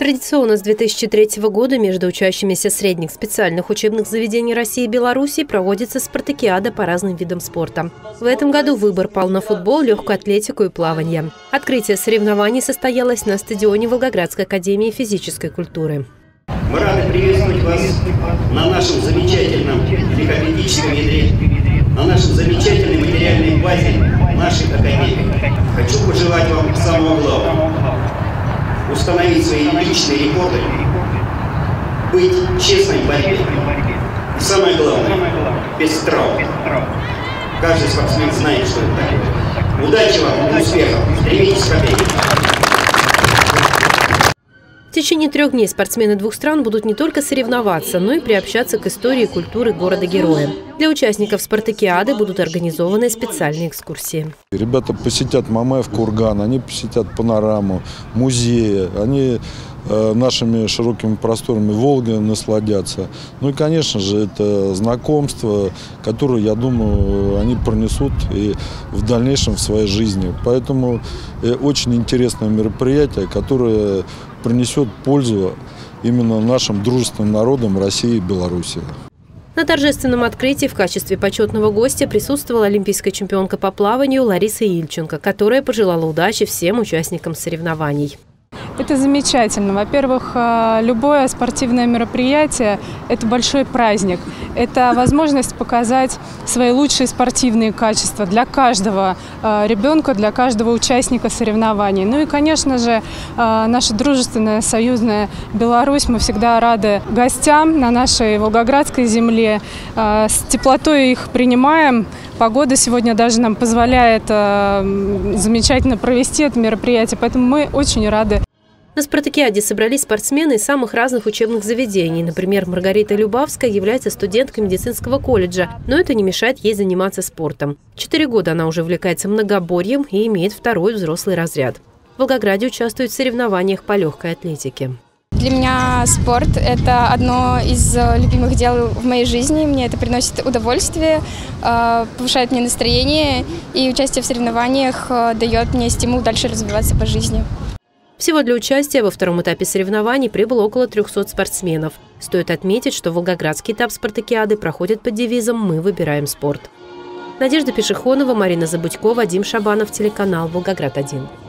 Традиционно с 2003 года между учащимися средних специальных учебных заведений России и Беларуси проводится спартакиада по разным видам спорта. В этом году выбор пал на футбол, легкую атлетику и плавание. Открытие соревнований состоялось на стадионе Волгоградской академии физической культуры. Мы рады приветствовать вас на нашем замечательном легкоатлетическом ядре, на нашей замечательной материальной базе нашей академии. Хочу пожелать вам самого главного – установить свои личные рекорды, быть честной в борьбе. И самое главное – без травм. Каждый спортсмен знает, что это такое. Удачи вам и успехов! Стремитесь к победе! В течение 3 дней спортсмены двух стран будут не только соревноваться, но и приобщаться к истории и культуре города-героя. Для участников спартакиады будут организованы специальные экскурсии. Ребята посетят Мамаев курган, они посетят панораму, музеи, они нашими широкими просторами Волги насладятся. Ну и, конечно же, это знакомство, которое, я думаю, они пронесут и в дальнейшем в своей жизни. Поэтому очень интересное мероприятие, которое принесет пользу именно нашим дружественным народам России и Беларуси. На торжественном открытии в качестве почетного гостя присутствовала олимпийская чемпионка по плаванию Лариса Ильченко, которая пожелала удачи всем участникам соревнований. Это замечательно. Во-первых, любое спортивное мероприятие – это большой праздник. Это возможность показать свои лучшие спортивные качества для каждого ребенка, для каждого участника соревнований. Ну и, конечно же, наша дружественная, союзная Беларусь. Мы всегда рады гостям на нашей Волгоградской земле. С теплотой их принимаем. Погода сегодня даже нам позволяет замечательно провести это мероприятие, поэтому мы очень рады. На спартакиаде собрались спортсмены из самых разных учебных заведений. Например, Маргарита Любавская является студенткой медицинского колледжа, но это не мешает ей заниматься спортом. 4 года она уже увлекается многоборьем и имеет 2-й взрослый разряд. В Волгограде участвует в соревнованиях по легкой атлетике. Для меня спорт – это одно из любимых дел в моей жизни. Мне это приносит удовольствие, повышает мне настроение, и участие в соревнованиях дает мне стимул дальше развиваться по жизни. Всего для участия во 2-м этапе соревнований прибыло около 300 спортсменов. Стоит отметить, что волгоградский этап спартакиады проходит под девизом «Мы выбираем спорт». Надежда Пешехонова, Марина Забудько, Вадим Шабанов, телеканал «Волгоград-1».